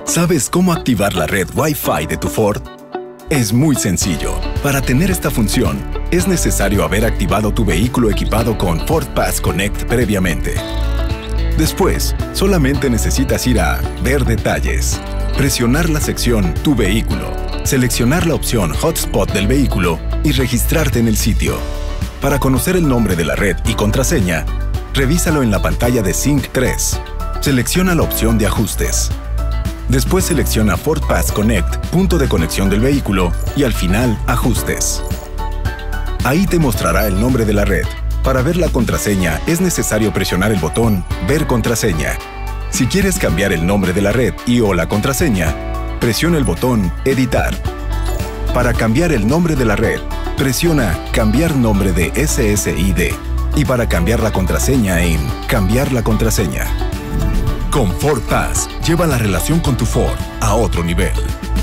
¿Sabes cómo activar la red Wi-Fi de tu Ford? Es muy sencillo. Para tener esta función, es necesario haber activado tu vehículo equipado con Ford Pass Connect previamente. Después, solamente necesitas ir a Ver detalles, presionar la sección Tu vehículo, seleccionar la opción Hotspot del vehículo y registrarte en el sitio. Para conocer el nombre de la red y contraseña, revísalo en la pantalla de Sync 3. Selecciona la opción de Ajustes. Después selecciona Ford Pass Connect, punto de conexión del vehículo, y al final, Ajustes. Ahí te mostrará el nombre de la red. Para ver la contraseña, es necesario presionar el botón Ver contraseña. Si quieres cambiar el nombre de la red y/o la contraseña, presiona el botón Editar. Para cambiar el nombre de la red, presiona Cambiar nombre de SSID. Y para cambiar la contraseña en Cambiar la contraseña. Con Ford Pass, lleva la relación con tu Ford a otro nivel.